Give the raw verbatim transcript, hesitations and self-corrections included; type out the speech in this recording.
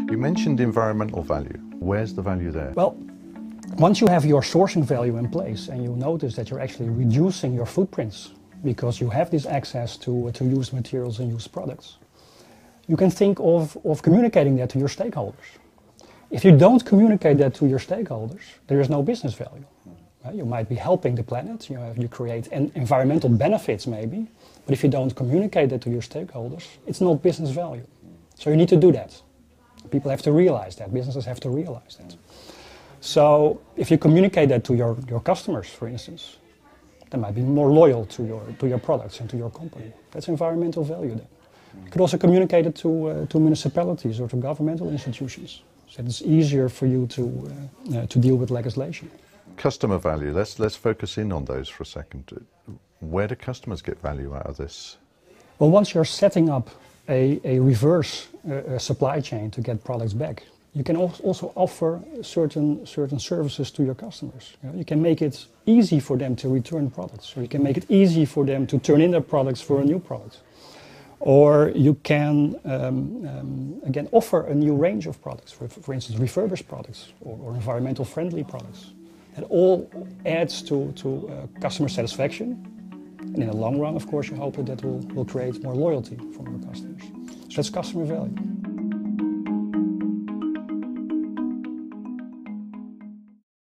You mentioned environmental value. Where's the value there? Well, once you have your sourcing value in place and you notice that you're actually reducing your footprints because you have this access to, to used materials and used products, you can think of, of communicating that to your stakeholders. If you don't communicate that to your stakeholders, there is no business value. Right? You might be helping the planet, you know, you create en environmental benefits maybe, but if you don't communicate that to your stakeholders, it's not business value. So you need to do that. People have to realize that, businesses have to realize that. So if you communicate that to your, your customers, for instance, they might be more loyal to your, to your products and to your company. That's environmental value then. You could also communicate it to, uh, to municipalities or to governmental institutions. So it's easier for you to, uh, uh, to deal with legislation. Customer value, let's, let's focus in on those for a second. Where do customers get value out of this? Well, once you're setting up a, a reverse uh, supply chain to get products back, you can also offer certain, certain services to your customers. You know, you can make it easy for them to return products, or you can make it easy for them to turn in their products for a new product. Or you can, um, um, again, offer a new range of products, for, for instance, refurbished products or, or environmental friendly products. That all adds to, to uh, customer satisfaction. And in the long run, of course, you hope that that will, will create more loyalty from your customers. So that's customer value.